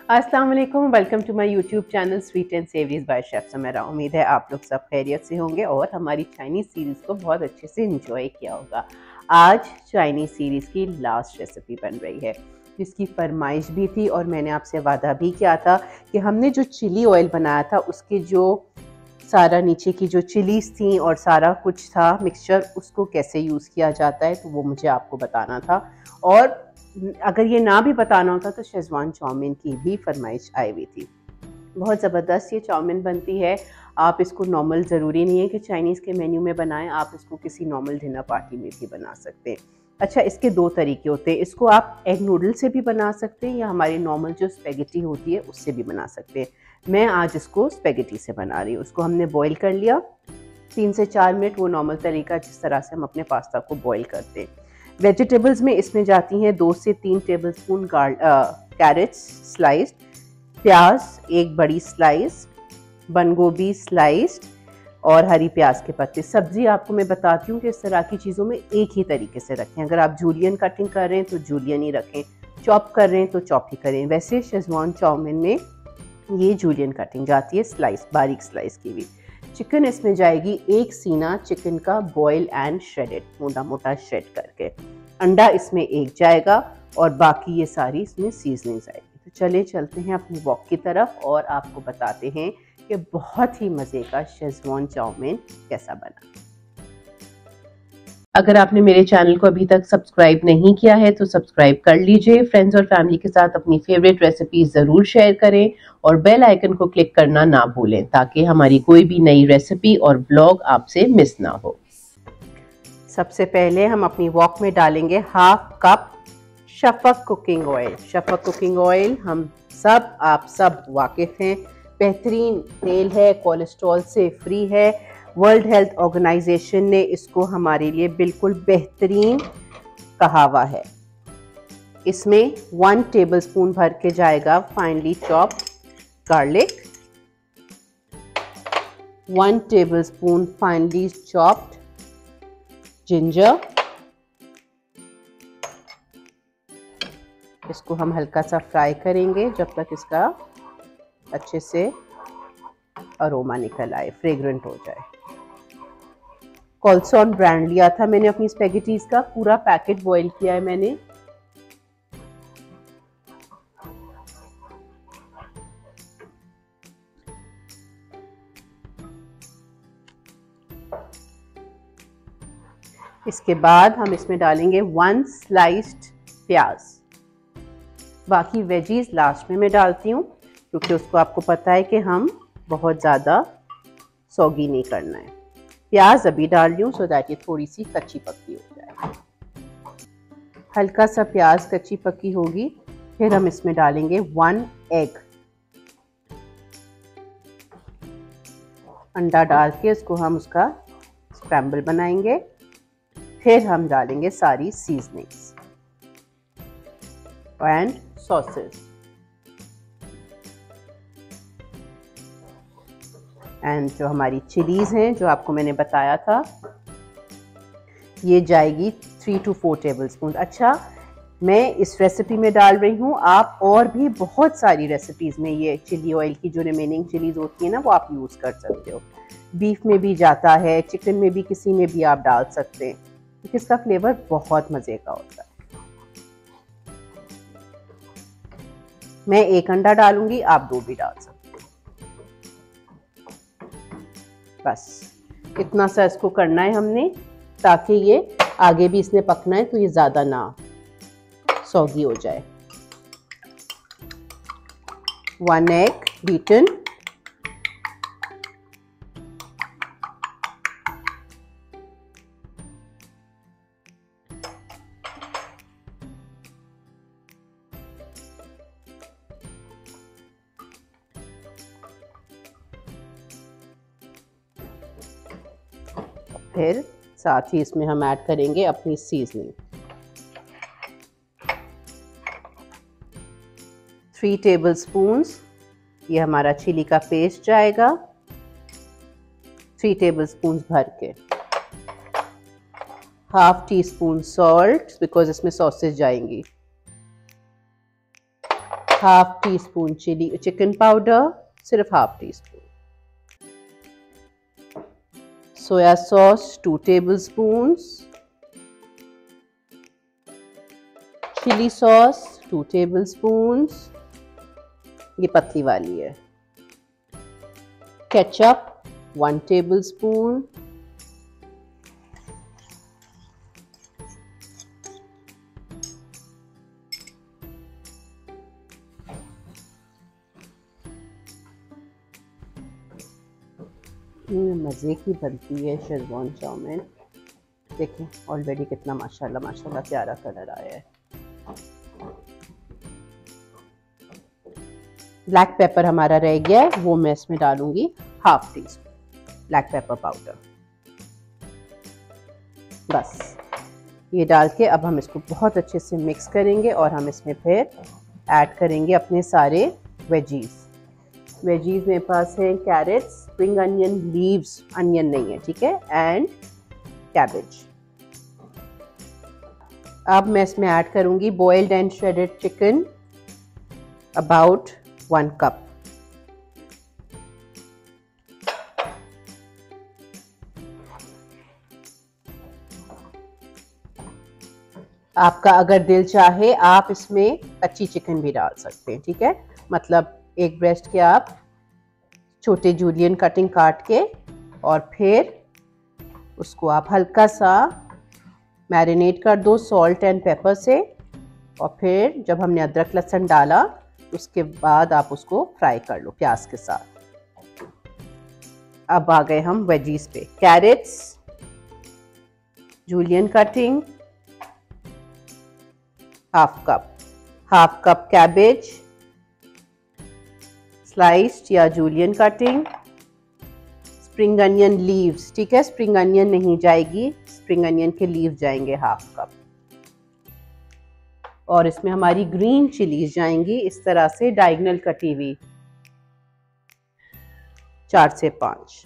अस्सलाम वालेकुम, welcome to my YouTube channel sweet and savouries by chef Sameera. उम्मीद है आप लोग सब खैरियत से होंगे और हमारी चाइनीज़ सीरीज़ को बहुत अच्छे से इंजॉय किया होगा। आज चाइनीज़ सीरीज़ की लास्ट रेसिपी बन रही है जिसकी फरमाइश भी थी और मैंने आपसे वादा भी किया था कि हमने जो चिली ऑयल बनाया था उसके जो सारा नीचे की जो चिलीज़ थी और सारा कुछ था मिक्सचर, उसको कैसे यूज़ किया जाता है तो वो मुझे आपको बताना था। और अगर ये ना भी बताना होता तो शेज़वान चाउमीन की भी फरमाइश आई हुई थी। बहुत ज़बरदस्त ये चाउमीन बनती है। आप इसको नॉर्मल ज़रूरी नहीं है कि चाइनीज़ के मेन्यू में बनाएं, आप इसको किसी नॉर्मल डिनर पार्टी में भी बना सकते हैं। अच्छा, इसके दो तरीके होते हैं। इसको आप एग नूडल से भी बना सकते हैं या हमारी नॉर्मल जो स्पेगेटी होती है उससे भी बना सकते हैं। मैं आज इसको स्पेगेटी से बना रही हूँ। उसको हमने बॉईल कर लिया 3 से 4 मिनट, वो नॉर्मल तरीका जिस तरह से हम अपने पास्ता को बॉईल करते हैं। वेजिटेबल्स में इसमें जाती हैं 2 से 3 टेबलस्पून कैरेट्स स्लाइस्ड, प्याज एक बड़ी स्लाइस, बंद गोभी स्लाइस्ड और हरी प्याज के पत्ते। सब्जी आपको मैं बताती हूँ कि इस तरह की चीज़ों में एक ही तरीके से रखें। अगर आप जूलियन कटिंग कर रहे हैं तो जूलियन ही रखें, चॉप कर रहे हैं तो चॉप ही करें। वैसे शेज़वान चाउमीन में ये जूलियन कटिंग जाती है, स्लाइस बारीक स्लाइस की भी। चिकन इसमें जाएगी एक सीना चिकन का बॉयल एंड श्रेडेड, मोटा मोटा श्रेड करके। अंडा इसमें एक जाएगा और बाकी ये सारी इसमें सीजनिंग आएगी। तो चले चलते हैं अपनी वॉक की तरफ और आपको बताते हैं कि बहुत ही मज़े का शेज़वान चाउमीन कैसा बना। अगर आपने मेरे चैनल को अभी तक सब्सक्राइब नहीं किया है तो सब्सक्राइब कर लीजिए। फ्रेंड्स और फैमिली के साथ अपनी फेवरेट रेसिपी ज़रूर शेयर करें और बेल आइकन को क्लिक करना ना भूलें ताकि हमारी कोई भी नई रेसिपी और ब्लॉग आपसे मिस ना हो। सबसे पहले हम अपनी वॉक में डालेंगे half cup Shafaq cooking oil. Shafaq cooking oil हम सब आप सब वाकिफ़ हैं, बेहतरीन तेल है, कोलेस्ट्रॉल से फ्री है। वर्ल्ड हेल्थ ऑर्गेनाइजेशन ने इसको हमारे लिए बिल्कुल बेहतरीन कहा हुआ है। इसमें 1 टेबलस्पून भर के जाएगा finely chopped garlic, 1 tablespoon finely chopped ginger. इसको हम हल्का सा फ्राई करेंगे जब तक इसका अच्छे से अरोमा निकल आए, फ्रेग्रेंट हो जाए। कॉल्सॉन ब्रांड लिया था मैंने अपनी स्पेगेटीज का, पूरा पैकेट बॉईल किया है मैंने। इसके बाद हम इसमें डालेंगे 1 स्लाइस्ड प्याज। बाकी वेजीज लास्ट में मैं डालती हूँ क्योंकि उसको आपको पता है कि हम बहुत ज़्यादा सौगी नहीं करना है। प्याज अभी डाल रही हूँ सो दैट ये थोड़ी सी कच्ची पक्की हो जाए। हल्का सा प्याज कच्ची पक्की होगी, फिर हम इसमें डालेंगे 1 एग। अंडा डाल के इसको हम उसका स्क्रैम्बल बनाएंगे। फिर हम डालेंगे सारी सीजनिंग्स एंड सॉसेस एंड जो हमारी चिलीज़ हैं जो आपको मैंने बताया था, ये जाएगी 3 to 4 टेबलस्पून। अच्छा, मैं इस रेसिपी में डाल रही हूँ, आप और भी बहुत सारी रेसिपीज़ में ये चिली ऑयल की जो रिमेनिंग चिलीज़ होती है ना वो आप यूज़ कर सकते हो। बीफ में भी जाता है, चिकन में भी, किसी में भी आप डाल सकते हैं क्योंकि इसका फ्लेवर बहुत मज़े का होता है। मैं 1 अंडा डालूंगी, आप 2 भी डाल सकते हैं। बस इतना सा इसको करना है हमने ताकि ये आगे भी इसने पकना है तो ये ज़्यादा ना सौगी हो जाए। 1 एग बीटन, फिर साथ ही इसमें हम ऐड करेंगे अपनी सीजनिंग। 3 टेबलस्पून्स ये हमारा चिली का पेस्ट जाएगा, 3 टेबलस्पून्स भर के। Half teaspoon salt because इसमें सॉसेज जाएंगी। Half teaspoon chicken powder, सिर्फ half teaspoon. Soya sauce 2 tablespoons, chilli sauce 2 tablespoons, ये पतली वाली है। केचप 1 टेबलस्पून, मज़े की बनती है शेज़वान चाउमीन। देखें ऑलरेडी कितना माशाल्लाह माशाल्लाह प्यारा कलर आया है। ब्लैक पेपर हमारा रह गया है, वो मैं इसमें डालूंगी half teaspoon black pepper powder. बस ये डाल के अब हम इसको बहुत अच्छे से मिक्स करेंगे और हम इसमें फिर ऐड करेंगे अपने सारे वेजीज। वेजीज मेरे पास हैं carrots, spring onion, leaves onion नहीं है, ठीक है, एंड कैबेज। अब मैं इसमें ऐड करूंगी boiled and shredded chicken about 1 कप। आपका अगर दिल चाहे आप इसमें कच्ची चिकन भी डाल सकते हैं, ठीक है, मतलब एक ब्रेस्ट के आप छोटे जूलियन कटिंग काट के और फिर उसको आप हल्का सा मैरिनेट कर दो सॉल्ट एंड पेपर से, और फिर जब हमने अदरक लहसुन डाला उसके बाद आप उसको फ्राई कर लो प्याज के साथ। अब आ गए हम वेजीज पे। Carrots julienne cutting half cup cabbage sliced या julienne cutting, spring onion leaves, ठीक है, स्प्रिंग अनियन नहीं जाएगी, स्प्रिंग अनियन के लीव जाएंगे हाफ कप, और इसमें हमारी ग्रीन चिलीज जाएंगी इस तरह से डायगोनल कटी हुई 4 से 5।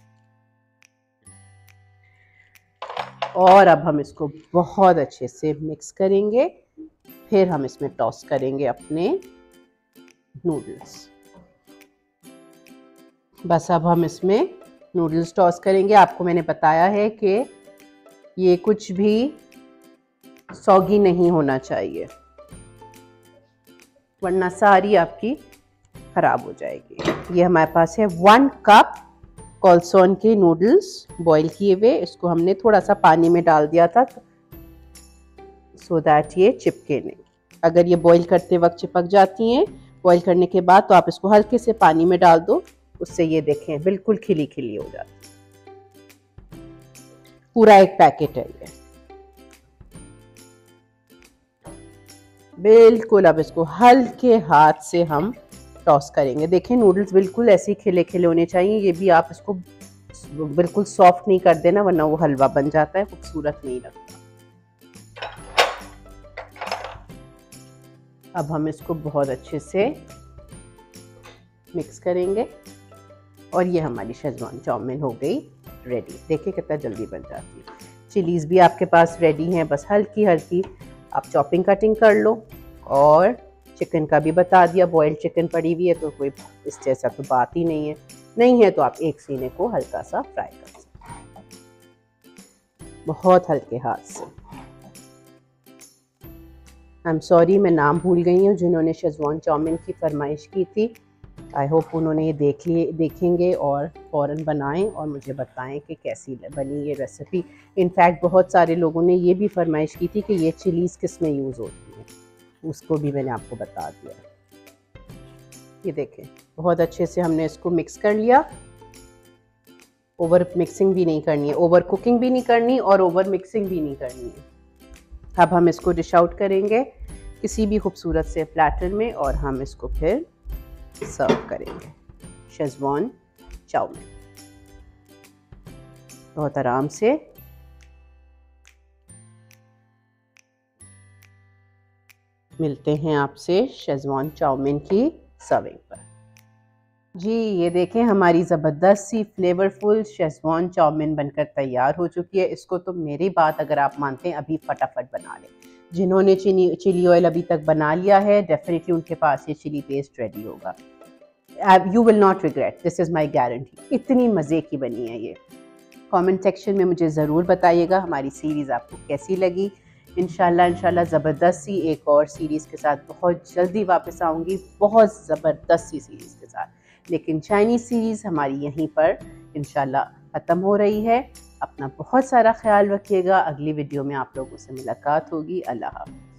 और अब हम इसको बहुत अच्छे से मिक्स करेंगे, फिर हम इसमें टॉस करेंगे अपने नूडल्स। बस अब हम इसमें नूडल्स टॉस करेंगे। आपको मैंने बताया है कि ये कुछ भी सौगी नहीं होना चाहिए वरना सारी आपकी खराब हो जाएगी। ये हमारे पास है 1 कप कॉल्सोन के नूडल्स बॉईल किए हुए। इसको हमने थोड़ा सा पानी में डाल दिया था सो दैट ये चिपके नहीं। अगर ये बॉईल करते वक्त चिपक जाती हैं बॉईल करने के बाद तो आप इसको हल्के से पानी में डाल दो, उससे ये देखें बिल्कुल खिली खिली हो जाती। पूरा एक पैकेट है ये बिल्कुल। अब इसको हल्के हाथ से हम टॉस करेंगे। देखें नूडल्स बिल्कुल ऐसे खिले खिले होने चाहिए। ये भी आप इसको बिल्कुल सॉफ्ट नहीं कर देना वरना वो हलवा बन जाता है, खूबसूरत नहीं लगता। अब हम इसको बहुत अच्छे से मिक्स करेंगे और ये हमारी शेज़वान चाउमीन हो गई रेडी। देखिए कितना जल्दी बन जाती है। चिलीज़ भी आपके पास रेडी हैं, बस हल्की हल्की आप चॉपिंग कटिंग कर लो। और चिकन का भी बता दिया, बॉइल्ड चिकन पड़ी हुई है तो कोई इस जैसा तो बात ही नहीं है। नहीं है तो आप एक सीने को हल्का सा फ्राई कर सकते हैं बहुत हल्के हाथ से। आई एम सॉरी मैं नाम भूल गई हूँ जिन्होंने शेज़वान चाउमीन की फरमाइश की थी। आई होप उन्होंने ये देखेंगे और फ़ौरन बनाएं और मुझे बताएं कि कैसी बनी ये रेसिपी। इनफैक्ट बहुत सारे लोगों ने ये भी फरमाइश की थी कि ये चिलीज़ किस में यूज़ होती है, उसको भी मैंने आपको बता दिया। ये देखें बहुत अच्छे से हमने इसको मिक्स कर लिया। ओवर मिक्सिंग भी नहीं करनी है, ओवर कुकिंग भी नहीं करनी और ओवर मिक्सिंग भी नहीं करनी है। अब हम इसको डिश आउट करेंगे किसी भी खूबसूरत से प्लेटर में और हम इसको फिर सर्व करेंगे। शेज़वान चाउमीन बहुत आराम से मिलते हैं आपसे शेज़वान चाउमीन की सर्विंग पर। जी ये देखें हमारी ज़बरदस्त सी फ्लेवरफुल शेज़वान चाउमीन बनकर तैयार हो चुकी है। इसको तो मेरी बात अगर आप मानते हैं अभी फटाफट बना लें। जिन्होंने चिली ऑयल अभी तक बना लिया है, डेफिनेटली उनके पास ये चिली पेस्ट रेडी होगा। You will not regret, this is my guarantee. इतनी मज़े की बनी है ये। कमेंट सेक्शन में मुझे ज़रूर बताइएगा हमारी सीरीज़ आपको कैसी लगी। इंशाल्लाह ज़बरदस्त सी एक और सीरीज़ के साथ बहुत जल्दी वापस आऊँगी, बहुत ज़बरदस्त सी सीरीज़ के साथ। लेकिन चाइनीज़ सीरीज़ हमारी यहीं पर इंशाल्लाह ख़त्म हो रही है। अपना बहुत सारा ख्याल रखिएगा। अगली वीडियो में आप लोगों से मुलाकात होगी। अल्लाह हाफ़िज़।